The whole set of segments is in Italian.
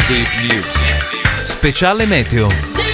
Speciale meteo.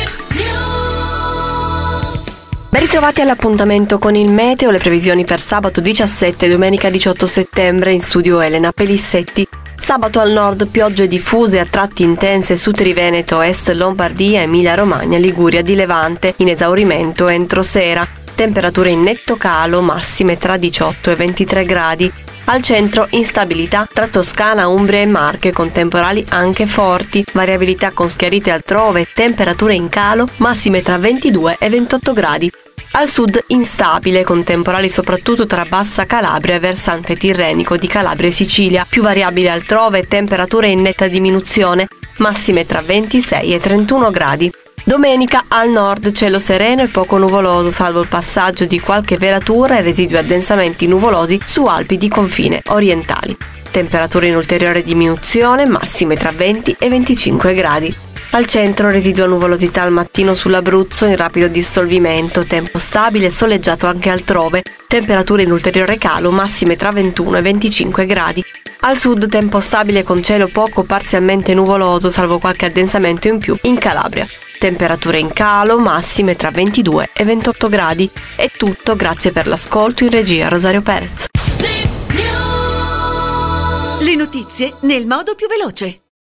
Ben ritrovati all'appuntamento con il meteo, le previsioni per sabato 17 e domenica 18 settembre. In studio Elena Pelissetti. Sabato al nord piogge diffuse a tratti intense su Triveneto, Est Lombardia, Emilia Romagna, Liguria di Levante, in esaurimento entro sera. Temperature in netto calo, massime tra 18 e 23 gradi. Al centro instabilità tra Toscana, Umbria e Marche, con temporali anche forti, variabilità con schiarite altrove, temperature in calo, massime tra 22 e 28 gradi. Al sud instabile, con temporali soprattutto tra Bassa Calabria e versante tirrenico di Calabria e Sicilia, più variabile altrove, temperature in netta diminuzione, massime tra 26 e 31 gradi. Domenica al nord cielo sereno e poco nuvoloso, salvo il passaggio di qualche velatura e residui addensamenti nuvolosi su Alpi di confine orientali. Temperature in ulteriore diminuzione, massime tra 20 e 25 gradi. Al centro residua nuvolosità al mattino sull'Abruzzo in rapido dissolvimento, tempo stabile e soleggiato anche altrove, temperature in ulteriore calo, massime tra 21 e 25 gradi. Al sud tempo stabile con cielo poco parzialmente nuvoloso, salvo qualche addensamento in più in Calabria. Temperature in calo, massime tra 22 e 28 gradi. È tutto, grazie per l'ascolto. In regia Rosario Perez. Le notizie nel modo più veloce.